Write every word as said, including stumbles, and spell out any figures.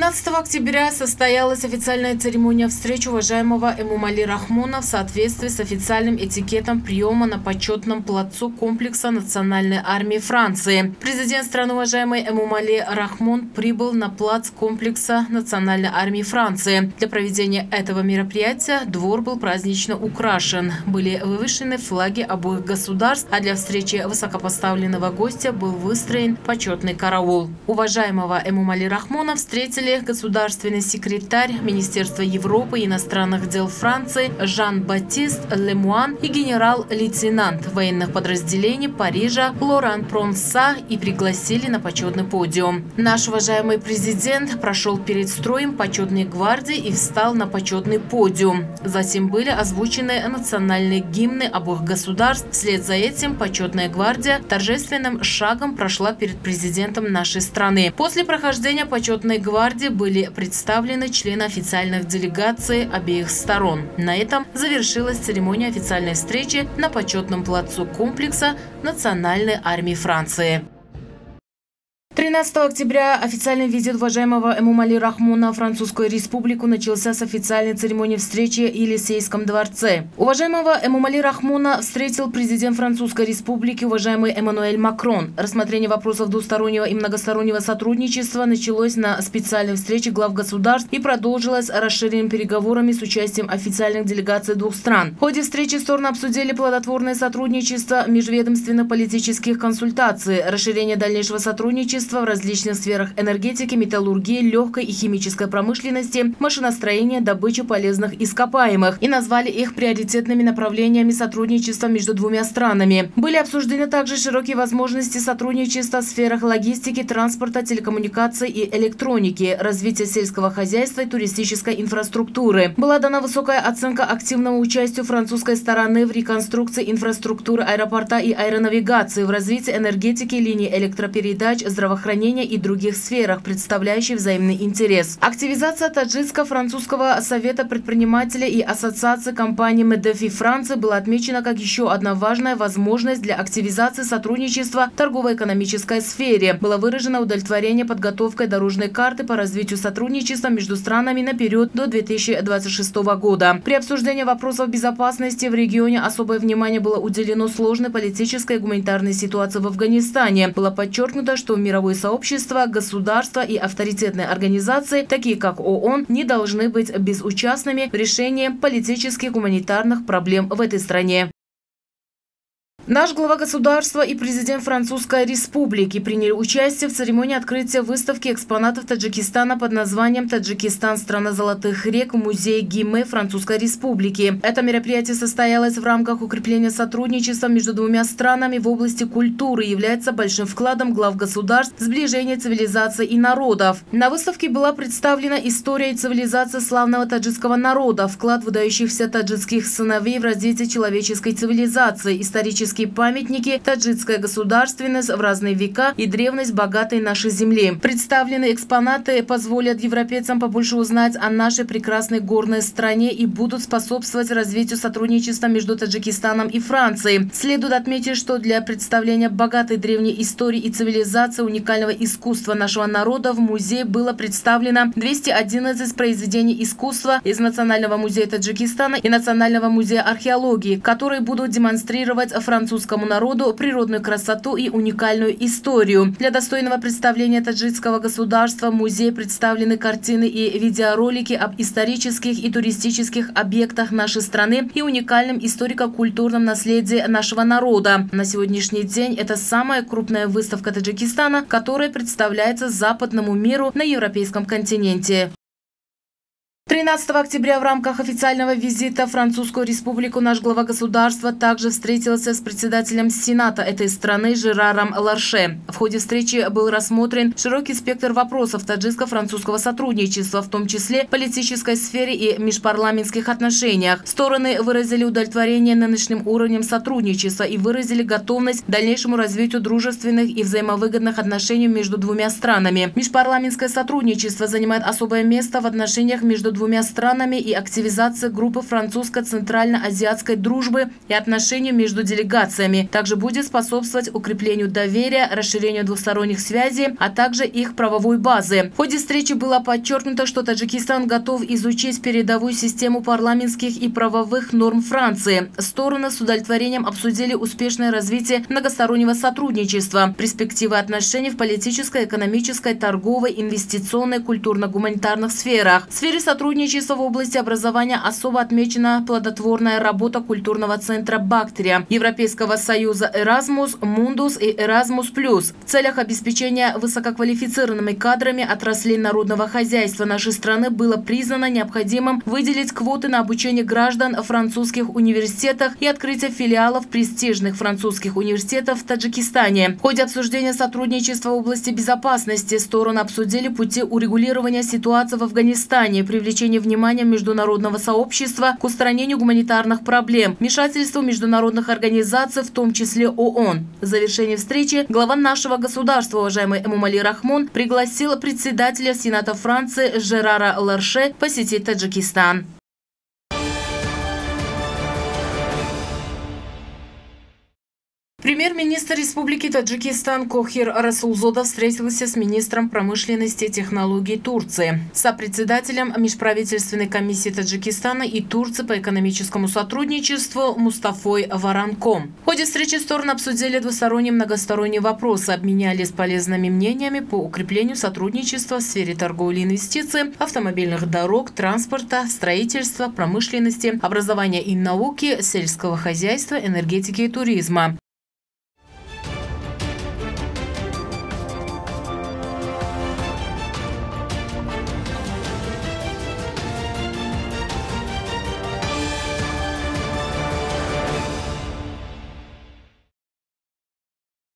тринадцатого октября состоялась официальная церемония встречи уважаемого Эмомали Рахмона в соответствии с официальным этикетом приема на почетном плацу комплекса Национальной армии Франции. Президент страны, уважаемый Эмомали Рахмон, прибыл на плац комплекса Национальной армии Франции. Для проведения этого мероприятия двор был празднично украшен. Были вывешены флаги обоих государств, а для встречи высокопоставленного гостя был выстроен почетный караул. Уважаемого Эмомали Рахмона встретили государственный секретарь Министерства Европы и иностранных дел Франции Жан-Батист Лемуан и генерал-лейтенант военных подразделений Парижа Лоран Пронса и пригласили на почетный подиум. Наш уважаемый президент прошел перед строем почетной гвардии и встал на почетный подиум. Затем были озвучены национальные гимны обоих государств. Вслед за этим почетная гвардия торжественным шагом прошла перед президентом нашей страны. После прохождения почетной гвардии были представлены члены официальных делегаций обеих сторон. На этом завершилась церемония официальной встречи на почетном плацу комплекса Национальной армии Франции. тринадцатого октября официальный визит уважаемого Эмомали Рахмона в Французскую республику начался с официальной церемонии встречи в Елисейском дворце. Уважаемого Эмомали Рахмона встретил президент Французской республики, уважаемый Эммануэль Макрон. Рассмотрение вопросов двустороннего и многостороннего сотрудничества началось на специальной встрече глав государств и продолжилось расширенными переговорами с участием официальных делегаций двух стран. В ходе встречи стороны обсудили плодотворное сотрудничество межведомственно-политических консультаций, расширение дальнейшего сотрудничества в различных сферах энергетики, металлургии, легкой и химической промышленности, машиностроения, добычи полезных ископаемых и назвали их приоритетными направлениями сотрудничества между двумя странами. Были обсуждены также широкие возможности сотрудничества в сферах логистики, транспорта, телекоммуникаций и электроники, развития сельского хозяйства и туристической инфраструктуры. Была дана высокая оценка активному участию французской стороны в реконструкции инфраструктуры аэропорта и аэронавигации, в развитии энергетики, линий электропередач, здравоохранения и других сферах, представляющих взаимный интерес. Активизация Таджикско-французского совета предпринимателей и ассоциации компаний Медефи Франции была отмечена как еще одна важная возможность для активизации сотрудничества в торгово-экономической сфере. Было выражено удовлетворение подготовкой дорожной карты по развитию сотрудничества между странами на период до две тысячи двадцать шестого года. При обсуждении вопросов безопасности в регионе особое внимание было уделено сложной политической и гуманитарной ситуации в Афганистане. Было подчеркнуто, что мировое сообщество, государства и авторитетные организации, такие как ООН, не должны быть безучастными в решении политических и гуманитарных проблем в этой стране. Наш глава государства и президент Французской республики приняли участие в церемонии открытия выставки экспонатов Таджикистана под названием «Таджикистан. Страна золотых рек» в музее Гиме Французской республики. Это мероприятие состоялось в рамках укрепления сотрудничества между двумя странами в области культуры и является большим вкладом глав государств в сближение цивилизаций и народов. На выставке была представлена история и цивилизация славного таджикского народа, вклад выдающихся таджикских сыновей в развитие человеческой цивилизации, исторические памятники, таджикская государственность в разные века и древность богатой нашей земли. Представленные экспонаты позволят европейцам побольше узнать о нашей прекрасной горной стране и будут способствовать развитию сотрудничества между Таджикистаном и Францией. Следует отметить, что для представления богатой древней истории и цивилизации уникального искусства нашего народа в музее было представлено двести одиннадцать произведений искусства из Национального музея Таджикистана и Национального музея археологии, которые будут демонстрировать французскому народу природную красоту и уникальную историю. Для достойного представления таджикского государства в музее представлены картины и видеоролики об исторических и туристических объектах нашей страны и уникальном историко-культурном наследии нашего народа. На сегодняшний день это самая крупная выставка Таджикистана, которая представляется западному миру на европейском континенте. тринадцатого октября в рамках официального визита в Французскую республику наш глава государства также встретился с председателем Сената этой страны Жераром Ларше. В ходе встречи был рассмотрен широкий спектр вопросов таджикско-французского сотрудничества, в том числе в политической сфере и межпарламентских отношениях. Стороны выразили удовлетворение нынешним уровнем сотрудничества и выразили готовность к дальнейшему развитию дружественных и взаимовыгодных отношений между двумя странами. Межпарламентское сотрудничество занимает особое место в отношениях между двумя странами и активизация группы французско-центрально-азиатской дружбы и отношений между делегациями. Также будет способствовать укреплению доверия, расширению двусторонних связей, а также их правовой базы. В ходе встречи было подчеркнуто, что Таджикистан готов изучить передовую систему парламентских и правовых норм Франции. Стороны с удовлетворением обсудили успешное развитие многостороннего сотрудничества, перспективы отношений в политической, экономической, торговой, инвестиционной, культурно-гуманитарных сферах. В сфере сотрудничества в области образования особо отмечена плодотворная работа культурного центра «Бактерия», Европейского союза «Erasmus», «Mundus» и «Erasmus плюс». В целях обеспечения высококвалифицированными кадрами отраслей народного хозяйства нашей страны было признано необходимым выделить квоты на обучение граждан в французских университетах и открытие филиалов престижных французских университетов в Таджикистане. В ходе обсуждения сотрудничества в области безопасности стороны обсудили пути урегулирования ситуации в Афганистане, привлечение внимания международного сообщества к устранению гуманитарных проблем, вмешательству международных организаций, в том числе ООН. В завершении встречи глава нашего государства, уважаемый Эмомали Рахмон, пригласил председателя Сената Франции Жерара Ларше посетить Таджикистан. Премьер-министр Республики Таджикистан Кохир Расулзода встретился с министром промышленности и технологий Турции, сопредседателем межправительственной комиссии Таджикистана и Турции по экономическому сотрудничеству Мустафой Варанком. В ходе встречи стороны обсудили двусторонние и многосторонние вопросы, обменялись полезными мнениями по укреплению сотрудничества в сфере торговли и инвестиций, автомобильных дорог, транспорта, строительства, промышленности, образования и науки, сельского хозяйства, энергетики и туризма.